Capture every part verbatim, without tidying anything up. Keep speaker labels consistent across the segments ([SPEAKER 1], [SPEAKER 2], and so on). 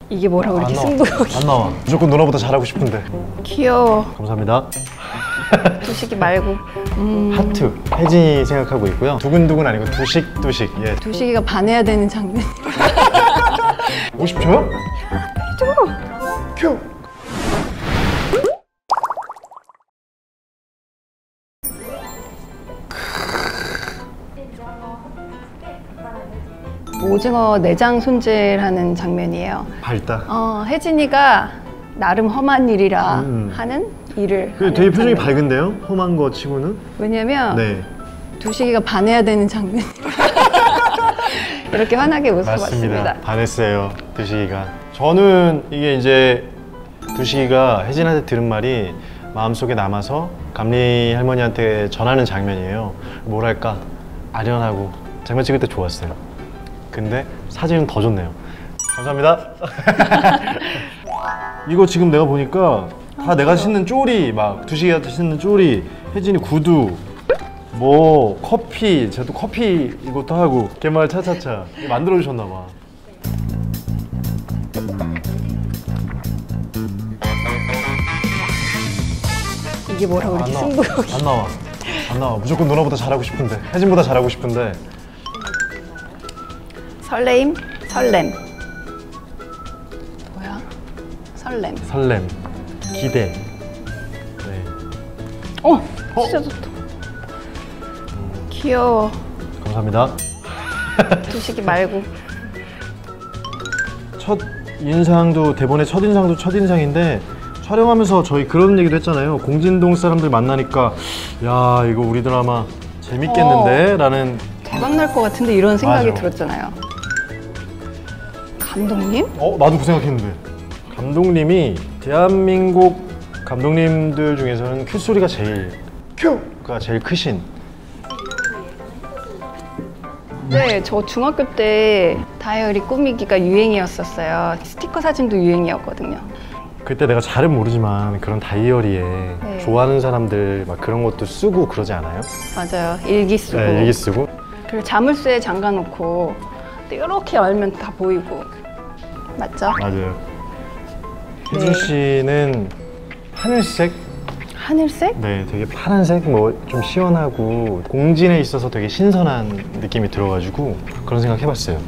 [SPEAKER 1] 이게 뭐라고 이렇게 승부욕이.
[SPEAKER 2] 안 나와. 무조건 누나보다 잘하고 싶은데.
[SPEAKER 1] 귀여워.
[SPEAKER 2] 감사합니다.
[SPEAKER 1] 두식이 말고. 음...
[SPEAKER 2] 하트. 혜진이 생각하고 있고요. 두근두근 아니고 두식두식. 예.
[SPEAKER 1] 두식이가 반해야 되는 장면.
[SPEAKER 2] 오십 초요?
[SPEAKER 1] 줘.
[SPEAKER 2] 큐.
[SPEAKER 1] 오징어 내장 손질하는 장면이에요.
[SPEAKER 2] 밝다.
[SPEAKER 1] 어, 혜진이가 나름 험한 일이라
[SPEAKER 2] 음.
[SPEAKER 1] 하는 일을
[SPEAKER 2] 되게
[SPEAKER 1] 하는
[SPEAKER 2] 표정이
[SPEAKER 1] 장면.
[SPEAKER 2] 밝은데요? 험한 거 치고는?
[SPEAKER 1] 왜냐면
[SPEAKER 2] 네.
[SPEAKER 1] 두식이가 반해야 되는 장면. 이렇게 환하게 웃어봤습니다.
[SPEAKER 2] 맞습니다. 반했어요, 두식이가. 저는 이게 이제 두식이가 혜진한테 들은 말이 마음속에 남아서 감리 할머니한테 전하는 장면이에요. 뭐랄까 아련하고 장면 찍을 때 좋았어요. 근데 사진은 더 좋네요. 감사합니다. 이거 지금 내가 보니까 다 내가 신는 쪼리, 막 두식이한테 신는 쪼리, 혜진이 구두, 뭐 커피, 쟤도 커피 이것도 하고 개말 차차차 만들어 주셨나 봐.
[SPEAKER 1] 이게 뭐라고 이렇게 승부욕이.
[SPEAKER 2] 안 나와. 안 나와. 무조건 누나보다 잘하고 싶은데, 혜진보다 잘하고 싶은데.
[SPEAKER 1] 설레임, 설렘. 뭐야? 설렘.
[SPEAKER 2] 설렘, 기대. 네.
[SPEAKER 1] 어, 진짜 좋다. 귀여워.
[SPEAKER 2] 감사합니다.
[SPEAKER 1] 두식이 말고.
[SPEAKER 2] 첫 인상도, 대본의 첫 인상도 첫 인상인데 촬영하면서 저희 그런 얘기도 했잖아요. 공진동 사람들 만나니까 야 이거 우리 드라마 재밌겠는데?
[SPEAKER 1] 어,
[SPEAKER 2] 라는.
[SPEAKER 1] 대박 날 것 같은데 이런 생각이
[SPEAKER 2] 맞아.
[SPEAKER 1] 들었잖아요. 감독님?
[SPEAKER 2] 어? 나도 그 생각했는데. 감독님이 대한민국 감독님들 중에서는 큐소리가 제일 큐가 제일 크신.
[SPEAKER 1] 네, 저 중학교 때 다이어리 꾸미기가 유행이었었어요. 스티커 사진도 유행이었거든요.
[SPEAKER 2] 그때 내가 잘은 모르지만 그런 다이어리에
[SPEAKER 1] 네.
[SPEAKER 2] 좋아하는 사람들 막 그런 것도 쓰고 그러지 않아요?
[SPEAKER 1] 맞아요. 일기 쓰고.
[SPEAKER 2] 네, 일기 쓰고.
[SPEAKER 1] 그리고 자물쇠에 잠가 놓고 이렇게 열면 다 보이고. 맞죠?
[SPEAKER 2] 맞아요.
[SPEAKER 1] 네.
[SPEAKER 2] 혜진 씨는 하늘색?
[SPEAKER 1] 하늘색?
[SPEAKER 2] 네, 되게 파란색, 뭐 좀 시원하고 공진에 있어서 되게 신선한 느낌이 들어가지고 그런 생각 해봤어요.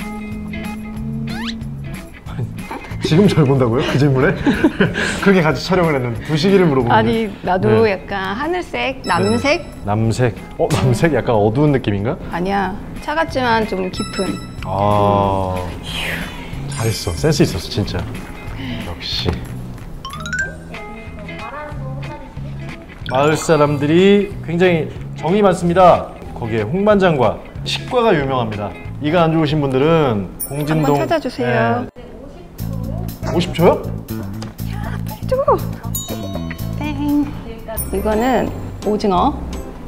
[SPEAKER 2] 지금 절 본다고요? 그 질문에? 그렇게 같이 촬영을 했는데 두식이를 물어보는데.
[SPEAKER 1] 아니, 나도
[SPEAKER 2] 네.
[SPEAKER 1] 약간 하늘색, 남색?
[SPEAKER 2] 네. 남색. 어, 남색? 약간 어두운 느낌인가?
[SPEAKER 1] 아니야. 차갑지만 좀 깊은.
[SPEAKER 2] 아, 잘했어. 센스 있었어, 진짜. 역시. 마을 사람들이 굉장히 정이 많습니다. 거기에 홍반장과 치과가 유명합니다. 이가 안 좋으신 분들은 공진동.
[SPEAKER 1] 한번 찾아주세요.
[SPEAKER 2] 네. 오십 초요?
[SPEAKER 1] 쭉! 땡. 이거는 오징어.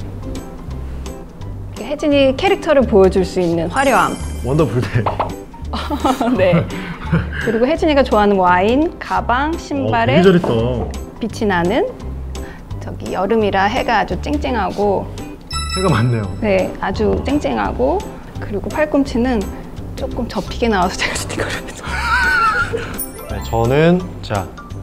[SPEAKER 1] 혜진이 캐릭터를 보여줄 수 있는 화려함.
[SPEAKER 2] 원더풀데이.
[SPEAKER 1] 네. 그리고 혜진이가 좋아하는 와인, 가방, 신발에
[SPEAKER 2] 어, 되게 잘했다.
[SPEAKER 1] 빛이 나는 저기 여름이라 해가 아주 쨍쨍하고.
[SPEAKER 2] 해가 많네요.
[SPEAKER 1] 네, 아주 쨍쨍하고. 그리고 팔꿈치는 조금 접히게 나와서 제가 스티커를
[SPEAKER 2] 네, 저는 자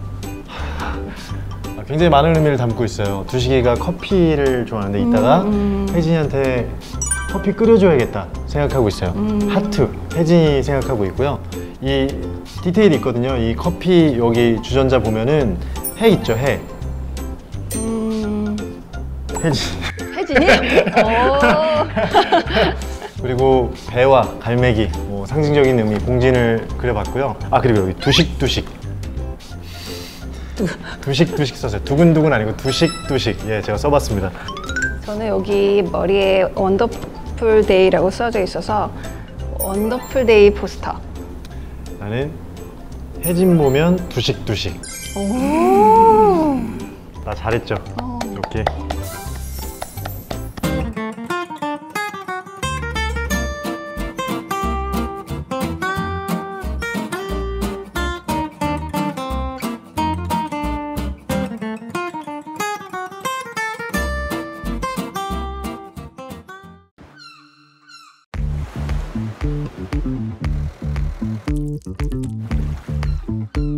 [SPEAKER 2] 굉장히 많은 의미를 담고 있어요. 두식이가 커피를 좋아하는데 이따가
[SPEAKER 1] 음, 음.
[SPEAKER 2] 혜진이한테 커피 끓여줘야겠다 생각하고 있어요.
[SPEAKER 1] 음.
[SPEAKER 2] 하트 혜진이 생각하고 있고요. 이 디테일이 있거든요. 이 커피 여기 주전자 보면은 해 있죠, 해.
[SPEAKER 1] 음...
[SPEAKER 2] 혜진.
[SPEAKER 1] 혜진이? 오.
[SPEAKER 2] 그리고 배와 갈매기, 뭐 상징적인 의미 공진을 그려봤고요. 아 그리고 여기 두식두식. 두식두식 썼어요. 두근두근 아니고 두식두식. 예, 제가 써봤습니다.
[SPEAKER 1] 저는 여기 머리에 원더풀 데이라고 써져 있어서 원더풀 데이 포스터.
[SPEAKER 2] 나는 혜진 보면 두식두식.
[SPEAKER 1] 오.
[SPEAKER 2] 나 잘했죠?
[SPEAKER 1] 어.
[SPEAKER 2] 이렇게.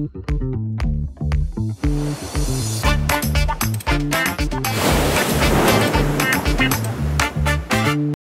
[SPEAKER 2] 음.